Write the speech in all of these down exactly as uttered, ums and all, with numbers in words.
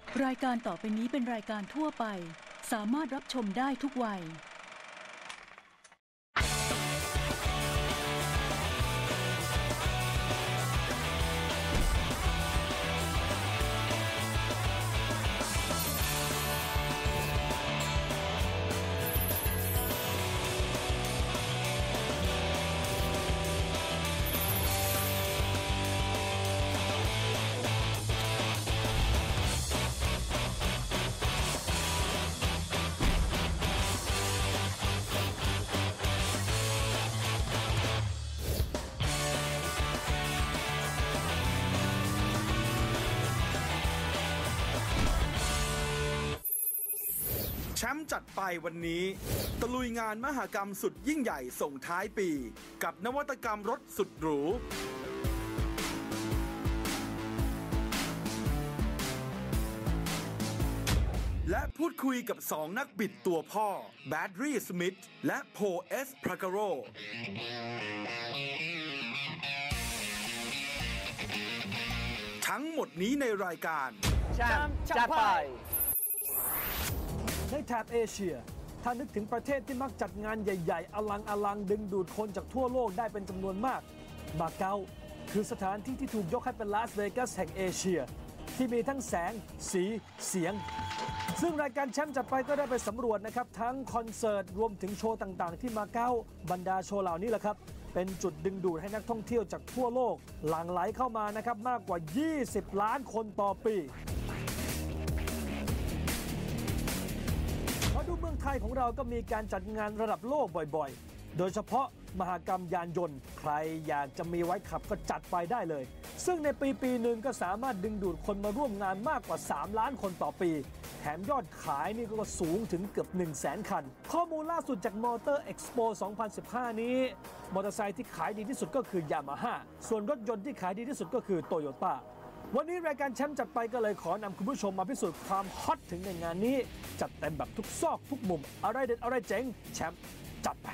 รายการต่อไปนี้เป็นรายการทั่วไปสามารถรับชมได้ทุกวัยแชมป์จัดไปวันนี้ตะลุยงานมหกรรมสุดยิ่งใหญ่ส่งท้ายปีกับนวัตกรรมรถสุดหรูและพูดคุยกับสองนักบิดตัวพ่อแบดรี่สมิธและโพเอสพรากาโรทั้งหมดนี้ในรายการแชมป์จัดไปในแถบเอเชียถ้านึกถึงประเทศที่มักจัดงานใหญ่ๆอลังอลังดึงดูดคนจากทั่วโลกได้เป็นจำนวนมากมาเก๊าคือสถานที่ที่ถูกยกให้เป็นลาสเวกัสแห่งเอเชียที่มีทั้งแสงสีเสียงซึ่งรายการแชมป์จัดไปก็ได้ไปสำรวจนะครับทั้งคอนเสิร์ตรวมถึงโชว์ต่างๆที่มาเก๊าบรรดาโชว์เหล่านี้แหละครับเป็นจุดดึงดูดให้นักท่องเที่ยวจากทั่วโลกหลั่งไหลเข้ามานะครับมากกว่ายี่สิบล้านคนต่อปีมาดูเมืองไทยของเราก็มีการจัดงานระดับโลกบ่อยๆโดยเฉพาะมหกรรมยานยนต์ใครอยากจะมีไว้ขับก็จัดไปได้เลยซึ่งในปีปีหนึ่งก็สามารถดึงดูดคนมาร่วมงานมากกว่าสามล้านคนต่อปีแถมยอดขายนี่ก็สูงถึงเกือบ หนึ่งแสน คันข้อมูลล่าสุดจาก Motor Expo สองพันสิบห้า นี้มอเตอร์ไซค์ที่ขายดีที่สุดก็คือ Yamaha ส่วนรถยนต์ที่ขายดีที่สุดก็คือ Toyota วันนี้รายการแชมป์จัดไปก็เลยขอนำคุณผู้ชมมาพิสูจน์ความฮอตถึงในงานนี้จัดเต็มแบบทุกซอกทุกมุมอะไรเด็ดอะไรเจ๋งแชมป์จัดไป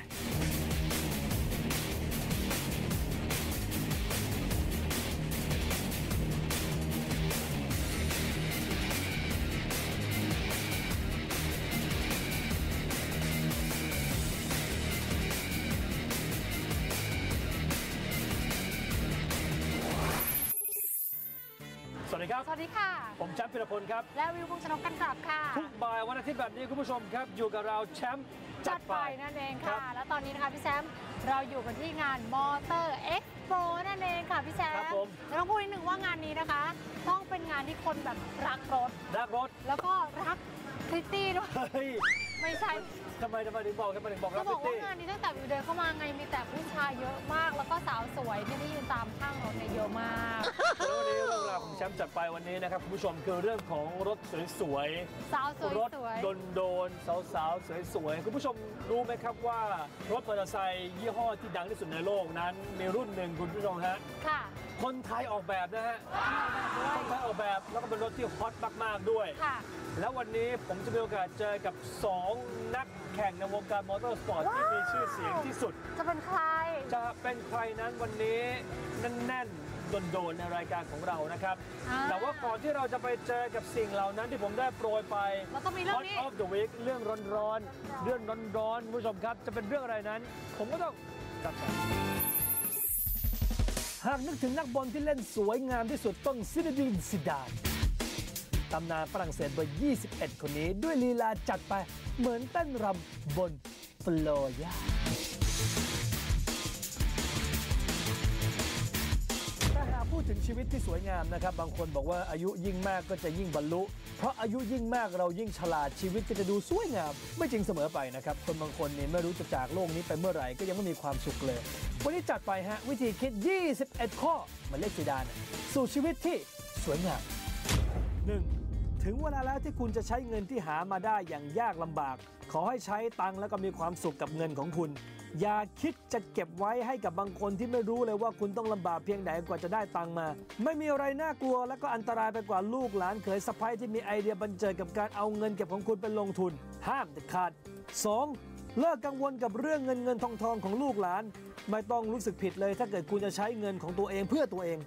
สวัสดีครับสวัสดีค่ะผมแชมป์พิรพลครับและวิวพงษ์ชนกกันกลับค่ะทุกบ่ายวันอาทิตย์แบบนี้คุณผู้ชมครับอยู่กับเราแชมป์จัดไปนั่นเองค่ะและตอนนี้นะคะพี่แชมป์เราอยู่กันที่งานมอเตอร์เอ็กซ์โปนั่นเองค่ะพี่แชมป์แล้วต้องพูดนิดนึงว่างานนี้นะคะต้องเป็นงานที่คนแบบรักรถรักรถแล้วก็รักพริตตี้ด้วยไม่ใช่ทำไมทำไมถึงบอกทำไมถึงบอกรักพริตตี้ก็บอกว่างานนี้ตั้งแต่วิวเดินเข้ามาไงมีแต่ผู้ชายเยอะมากแล้วก็สาวสวยที่ได้ยืนตามข้างรถเนี่ยเยอะมากแล้ววันนี้เรื่องราวของแชมป์จัดไปวันนี้นะครับคุณผู้ชมคือเรื่องของรถสวยๆสาวสวยรถโดนๆสาวๆสวยๆคุณผู้ชมรู้ไหมครับว่ารถมอเตอร์ไซค์ยี่ห้อที่ดังที่สุดในโลกนั้นมีรุ่นหนึ่งคุณผู้ชมฮะค่ะคนไทยออกแบบนะฮะคนไทยออกแบบแล้วก็เป็นรถที่ฮอตมากๆด้วยค่ะแล้ววันนี้ผมจะมีโอกาสเจอกับสองนักแข่งในวงการมอเตอร์สปอร์ตที่มีชื่อเสียงที่สุดจะเป็นใครจะเป็นใครนั้นวันนี้แน่นๆโดนๆในรายการของเรานะครับแต่ว่าก่อนที่เราจะไปเจอกับสิ่งเหล่านั้นที่ผมได้โปรยไป Hot of the Week เรื่องร้อนๆเรื่องร้อนๆคุณผู้ชมครับจะเป็นเรื่องอะไรนั้นผมก็ต้องจัดไปหากนึกถึงนักบอลที่เล่นสวยงามที่สุดต้องซินดินซิดานตำนานฝรั่งเศสเบอร์ยี่สิบเอ็ดคนนี้ด้วยลีลาจัดไปเหมือนเต้นรำบนฟลอร์ย่าถ้าหากพูดถึงชีวิตที่สวยงามนะครับบางคนบอกว่าอายุยิ่งมากก็จะยิ่งบรรลุเพราะอายุยิ่งมากเรายิ่งฉลาดชีวิตก็จะดูสวยงามไม่จริงเสมอไปนะครับคนบางคนเนี่ยไม่รู้จะจากโลกนี้ไปเมื่อไหร่ก็ยังไม่มีความสุขเลยวันนี้จัดไปฮะวิธีคิดยี่สิบเอ็ดข้อมาเลขซีดานสู่ชีวิตที่สวยงาม หนึ่ง. ถึงเวลาแล้วที่คุณจะใช้เงินที่หามาได้อย่างยากลำบากขอให้ใช้ตังค์แล้วก็มีความสุขกับเงินของคุณอย่าคิดจะเก็บไว้ให้กับบางคนที่ไม่รู้เลยว่าคุณต้องลำบากเพียงไหนกว่าจะได้ตังค์มาไม่มีอะไรน่ากลัวและก็อันตรายไปกว่าลูกหลานเขยสะใภ้ที่มีไอเดียบันเจิดกับการเอาเงินเก็บของคุณไปลงทุนห้ามเด็ดขาด สอง. เลิกกังวลกับเรื่องเงินเงินทองทองของลูกหลานไม่ต้องรู้สึกผิดเลยถ้าเกิดคุณจะใช้เงินของตัวเองเพื่อตัวเอง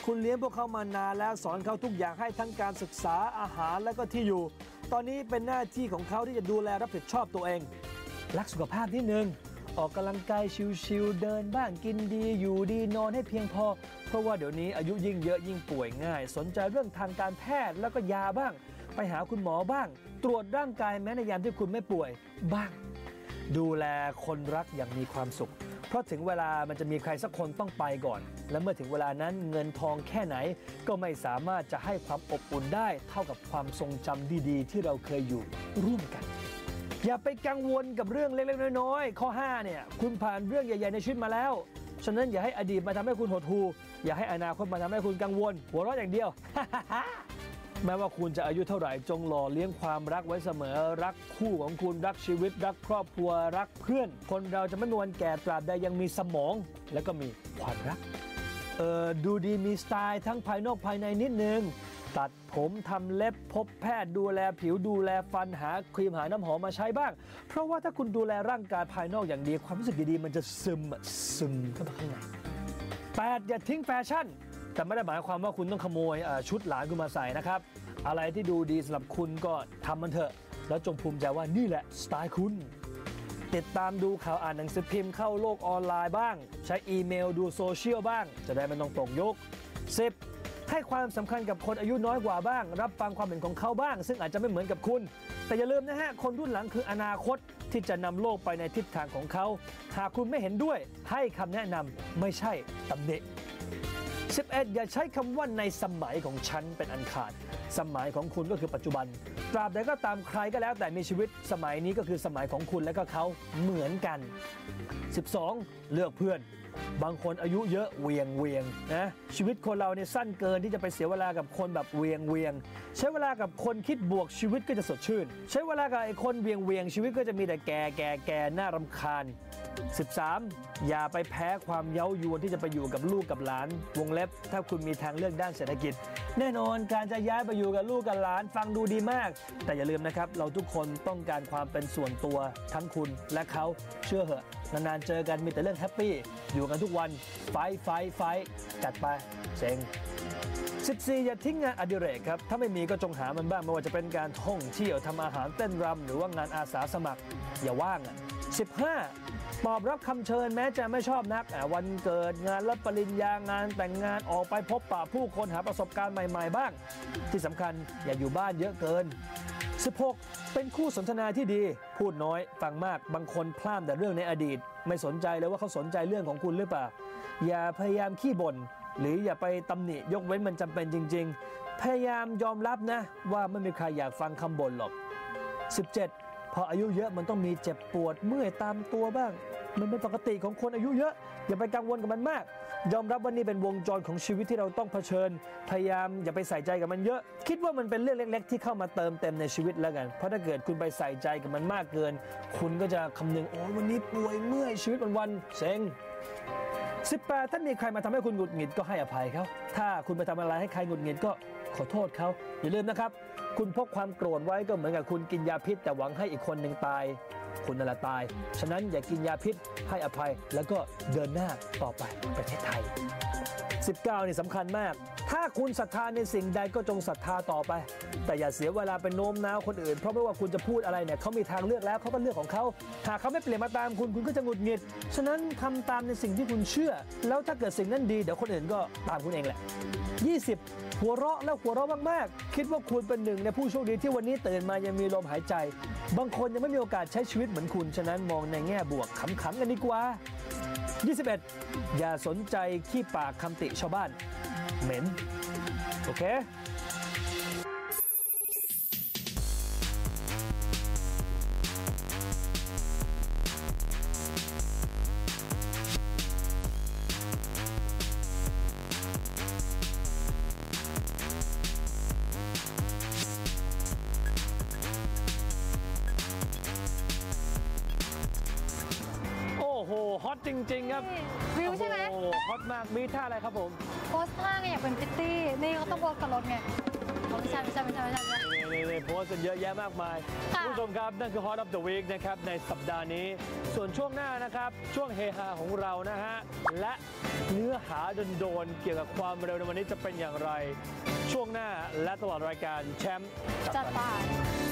คุณเลี้ยงพวกเขามานานแล้วสอนเขาทุกอย่างให้ทั้งการศึกษาอาหารและก็ที่อยู่ตอนนี้เป็นหน้าที่ของเขาที่จะดูแลรับผิดชอบตัวเองรักสุขภาพนิดนึงออกกำลังกายชิวๆเดินบ้างกินดีอยู่ดีนอนให้เพียงพอเพราะว่าเดี๋ยวนี้อายุยิ่งเยอะยิ่งป่วยง่ายสนใจเรื่องทางการแพทย์แล้วก็ยาบ้างไปหาคุณหมอบ้างตรวจร่างกายแม้ในยามที่คุณไม่ป่วยบ้างดูแลคนรักอย่างมีความสุขเพราะถึงเวลามันจะมีใครสักคนต้องไปก่อนและเมื่อถึงเวลานั้นเงินทองแค่ไหนก็ไม่สามารถจะให้ความอบอุ่นได้เท่ากับความทรงจำดีๆที่เราเคยอยู่ร่วมกันอย่าไปกังวลกับเรื่องเล็กๆน้อยๆข้อห้าเนี่ยคุณผ่านเรื่องใหญ่ๆในชีวิตมาแล้วฉะนั้นอย่าให้อดีตมาทำให้คุณหดหู่อย่าให้อนาคตมาทำให้คุณกังวลหัวเราะอย่างเดียว แม้ว่าคุณจะอายุเท่าไหร่จงหล่อเลี้ยงความรักไว้เสมอรักคู่ของคุณรักชีวิตรักครอบครัวรักเพื่อนคนเราจะไม่มีวันแก่ตราบใดยังมีสมองและก็มีความรักเออดูดีมีสไตล์ทั้งภายนอกภายในนิดนึงตัดผมทำเล็บพบแพทย์ดูแลผิวดูแลฟันหาครีมหาน้ำหอมมาใช้บ้างเพราะว่าถ้าคุณดูแลร่างกายภายนอกอย่างดีความรู้สึกดีๆมันจะซึมซึมเข้าไปข้างในแปดอย่าทิ้งแฟชั่นแต่ไม่ได้หมายความว่าคุณต้องขโมยชุดหลานคุณมาใส่นะครับอะไรที่ดูดีสำหรับคุณก็ทำมันเถอะแล้วจงภูมิใจว่านี่แหละสไตล์คุณติดตามดูข่าวอ่านหนังสือพิมพ์เข้าโลกออนไลน์บ้างใช้อีเมลดูโซเชียลบ้างจะได้ไม่ต้องตกยุค สิบให้ความสำคัญกับคนอายุน้อยกว่าบ้างรับฟังความเห็นของเขาบ้างซึ่งอาจจะไม่เหมือนกับคุณแต่อย่าลืมนะฮะคนรุ่นหลังคืออนาคตที่จะนำโลกไปในทิศทางของเขาหากคุณไม่เห็นด้วยให้คำแนะนำไม่ใช่ตำหนิสิบเอ็ดอย่าใช้คำว่าในสมัยของฉันเป็นอันขาดสมัยของคุณก็คือปัจจุบันตราบใดก็ตามใครก็แล้วแต่มีชีวิตสมัยนี้ก็คือสมัยของคุณและก็เขาเหมือนกันสิบสองเลือกเพื่อนบางคนอายุเยอะเวียงเวียงนะชีวิตคนเราเนี่ยสั้นเกินที่จะไปเสียเวลากับคนแบบเวียงเวียงใช้เวลากับคนคิดบวกชีวิตก็จะสดชื่นใช้เวลากับไอ้คนเวียงเวียงชีวิตก็จะมีแต่แก่แก่แก่น่ารำคาญสิบสามอย่าไปแพ้ความเย้ายวนที่จะไปอยู่กับลูกกับหลานวงเล็บถ้าคุณมีทางเลือกด้านเศรษฐกิจแน่นอนการจะย้ายไปอยู่กับลูกกับหลานฟังดูดีมากแต่อย่าลืมนะครับเราทุกคนต้องการความเป็นส่วนตัวทั้งคุณและเขาเชื่อเหอะนานๆเจอกันมีแต่เรื่องแฮปปี้อยู่กันทุกวันไฟไฟไฟจัดไปเซ็งสิบสี่อย่าทิ้งงานอดิเรกครับถ้าไม่มีก็จงหามันบ้างไม่ว่าจะเป็นการท่องเที่ยวทำอาหารเต้นรำหรือว่างานอาสาสมัครอย่าว่างอ่ะสิบห้าตอบรับคำเชิญแม้จะไม่ชอบนักวันเกิดงานรับปริญญางานแต่งงานออกไปพบปะผู้คนหาประสบการณ์ใหม่ๆบ้างที่สำคัญอย่าอยู่บ้านเยอะเกินสิบหกเป็นคู่สนทนาที่ดีพูดน้อยฟังมากบางคนพล่ามแต่เรื่องในอดีตไม่สนใจเลยว่าเขาสนใจเรื่องของคุณหรือเปล่าอย่าพยายามขี้บ่นหรืออย่าไปตำหนิยกเว้นมันจำเป็นจริงๆพยายามยอมรับนะว่าไม่มีใครอยากฟังคำบ่นหรอกสิบเจ็ดพออายุเยอะมันต้องมีเจ็บปวดเมื่อยตามตัวบ้างมันเป็นปกติของคนอายุเยอะอย่าไปกังวลกับมันมากยอมรับว่านี่เป็นวงจรของชีวิตที่เราต้องเผชิญพยายามอย่าไปใส่ใจกับมันเยอะคิดว่ามันเป็นเรื่องเล็กๆที่เข้ามาเติมเต็มในชีวิตแล้วกันเพราะถ้าเกิดคุณไปใส่ใจกับมันมากเกินคุณก็จะคำนึงโอ้วันนี้ป่วยเมื่อยชีวิตวันๆเซ็งสิบแปดถ้ามีใครมาทำให้คุณหงุดหงิดก็ให้อภัยเขาถ้าคุณไปทำอะไรให้ใครหงุดหงิดก็ขอโทษเขาอย่าลืมนะครับคุณพกความโกรธไว้ก็เหมือนกับคุณกินยาพิษแต่หวังให้อีกคนหนึ่งตายคุณนั่นแหละตายฉะนั้นอย่ากินยาพิษให้อภัยแล้วก็เดินหน้าต่อไปประเทศไทยสิบเก้านี่สำคัญมากถ้าคุณศรัทธาในสิ่งใดก็จงศรัทธาต่อไปแต่อย่าเสียเวลาไปโน้มน้าวคนอื่นเพราะไม่ว่าคุณจะพูดอะไรเนี่ยเขามีทางเลือกแล้วเขาก็เลือกของเขาหากเขาไม่เปลี่ยนมาตามคุณคุณก็จะหงุดหงิดฉะนั้นทำตามในสิ่งที่คุณเชื่อแล้วถ้าเกิดสิ่งนั้นดีเดี๋ยวคนอื่นก็ตามคุณเองแหละยี่สิบหัวเราะและหัวเราะมากๆคิดว่าคุณเป็นหนึ่งในผู้โชคดีที่วันนี้ตื่นมายังมีลมหายใจบางคนยังไม่มีโอกาสใช้ชีวิตเหมือนคุณฉะนั้นมองในแง่บวกขำๆกันดีกว่ายี่สิบเอ็ดอย่าสนใจขี้ปากคำติชาวบ้านเหม็นโอเคฮอตจริงๆครับวิวใช่ไหมโอ้ฮอตมากมีท่าอะไรครับผมโพสท่าไงอยากเป็นพริตตี้นี่เขาต้องโพสกับรถไงไม่ใช่ไม่ใช่ไม่ใช่ไม่ใช่เนี่ยโพสต์กันเยอะแยะมากมายค่ะคุณผู้ชมครับนั่นคือ Hot of the Week นะครับในสัปดาห์นี้ส่วนช่วงหน้านะครับช่วงเฮฮาของเรานะฮะและเนื้อหาโดนๆเกี่ยวกับความเร็วในวันนี้จะเป็นอย่างไรช่วงหน้าและตลอดรายการแชมป์จัดไป